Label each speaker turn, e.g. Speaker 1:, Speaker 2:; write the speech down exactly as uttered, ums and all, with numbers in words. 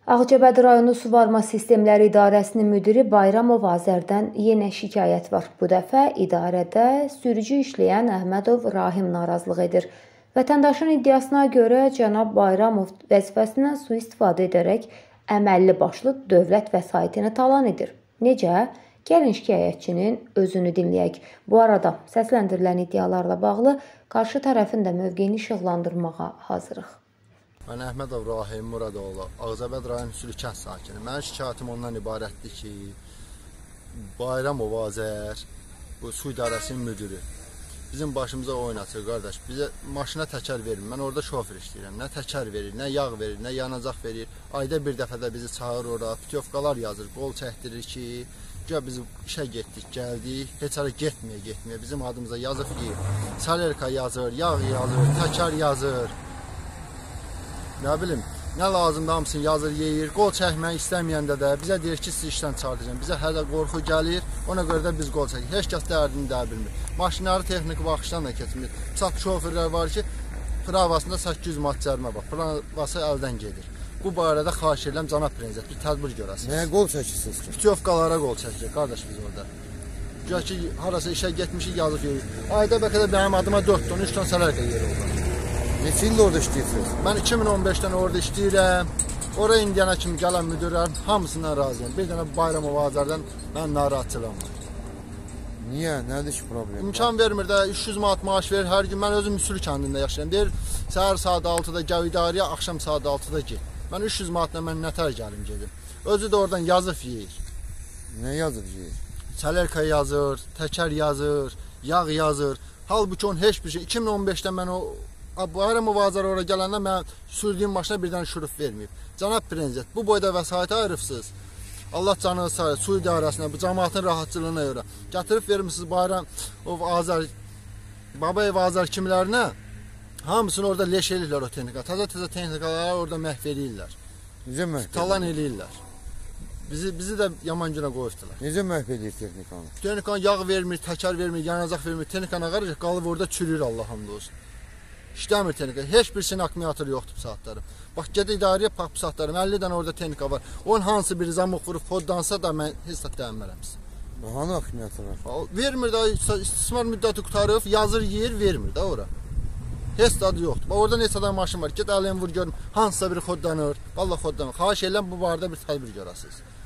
Speaker 1: Ağcabədi rayonu Suvarma Sistemləri İdarəsinin müdiri Bayramov Azərdən yenə şikayət var. Bu dəfə idarədə sürücü işləyən Əhmədov Rahim narazılıq edir. Vətəndaşın iddiasına görə cənab Bayramov vəzifəsindən sui-istifadə edərək əməlli başlı dövlət vəsaitini talan edir. Necə? Gəlin şikayətçinin özünü dinləyək. Bu arada səsləndirilən iddialarla bağlı qarşı tərəfin də mövqeyini işıqlandırmağa hazırıq.
Speaker 2: Mən Əhmədov Rahim Muradoğlu, Ağcabədi rayon Sülü kənd sakini. Mənim şikayətim ondan ibarətdir ki, Bayramov Azər, bu su idarəsinin müdürü, bizim başımıza oynatır, qardaş. Bizə maşına təkər verir. Mən orada şofer işləyirəm. Nə təkər verir, nə yağ verir, nə yanacaq verir. Ayda bir dəfə də bizi çağırır ora, putyovkalar yazır, qol çəkdirir ki, güya biz işə getdik, gəldik, heç ara getməyə, getməyə. Bizim adımıza yazır ki, salerka yazır, yağ yazır, təkər yazır. Nə bilim, nə lazımdır hamısını yazır, yeyir. Qol çəkmək istəməyəndə də bizə deyir ki, siz işdən çıxardacağım. Bizə hələ qorxu gəlir, ona görə də biz qol çəkir. Heç kəs dərdini də bilmir. Maşınları texniki baxışdan da keçmir. Çox şoferlər var ki, pravasında səkkiz yüz manat cərimə var. Pravası əldən gedir. Bu barədə xahiş edirəm cənab prezident, bir tədbir görəsiniz.
Speaker 3: Nəyə qol çəkirsiniz ki?
Speaker 2: Putyovkalara qol çəkirik, qardaş biz orada. Güya ki, harasa işə getmişik, yazıb yeyir. Ayda bəlkə də mənim adıma dörd ton, üç ton sələrkə yeri olur.
Speaker 3: Neçə ildə orada işləyirsiniz?
Speaker 2: Mən iki min on beşdən orada işləyirəm. Oraya indiyana kimi gələn müdürlərin hamısından razıyam. Bir dənə Bayramov Azərdən mən narahatçılığım var.
Speaker 3: Niyə? Nədir ki problem?
Speaker 2: İmkan vermir də, üç yüz manat maaş verir hər gün. Mən özüm Müsül kəndində yaşayıram. Deyir, səhər saat altıda gəl idarəyə, axşam saat altıda get. Mən üç yüz manatla mən nətər gəlim gedim. Özü də oradan yazıb yeyir.
Speaker 3: Nə yazır yeyir?
Speaker 2: Sələrka yazır, təkər yazır, yağ yazır. Halbuki onun heç bir şey. iki min on beşdə mən o Bayramov Azər oraya gələndə mən sürdüyüm maşına birdən şuruf verməyib. Cənab prezident, bu boyda vəsaiti ayırıbsınız. Allah canını sağ olsun, su idarəsinə, bu cəmaatın rahatçılığına görə. Gətirib vermişsiniz Bayramov Azər, Babayev Azər kimlərinə? Hamısını orada leş eləyirlər o texnika. Təzə-təzə texnikaları orada məhv eləyirlər.
Speaker 3: Necə məhv?
Speaker 2: Talan eləyirlər. Bizi, bizi də yaman günə qoyubdular.
Speaker 3: Necə məhv edir texnikanı?
Speaker 2: Texnikanı yağ vermir, təkər vermir, yanacaq vermir. Texnikanı qarışıq, qalıb orada çürür Allah hamd olsun. İşləmir texnika. Heç bir sin akkumulyator yoxdur bu saatları. Bax, gedə idarəyə bax bu saatları. əlli dənə orada texnika var. Onun hansı biri zamıq vurub koddansa da mən heç də dəyənmərəm sizə.
Speaker 3: Hanı akkumulyator var?
Speaker 2: Vermir də, istismar müddəti qutarıb, yazır, yeyir, vermir də ora. Heç də adı yoxdur. Bax, orada neçə dənə maşın var. Get ələyən vur görüm, hansısa biri koddanır. Vallahi koddanır. Xahiş edirəm bu barədə bir tədbir görəsiniz.